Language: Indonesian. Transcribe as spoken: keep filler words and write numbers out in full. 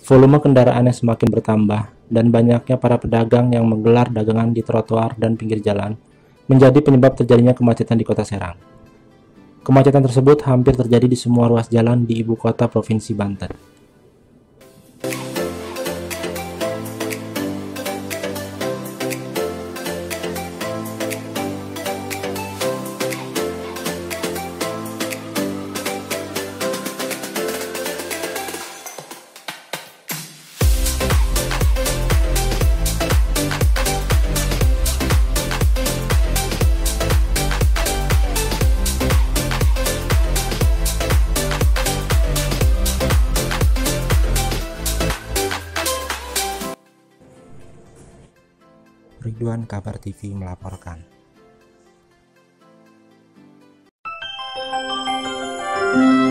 Volume kendaraan yang semakin bertambah dan banyaknya para pedagang yang menggelar dagangan di trotoar dan pinggir jalan menjadi penyebab terjadinya kemacetan di Kota Serang. Kemacetan tersebut hampir terjadi di semua ruas jalan di ibu kota Provinsi Banten. Ridwan Kabar T V melaporkan. Thank you.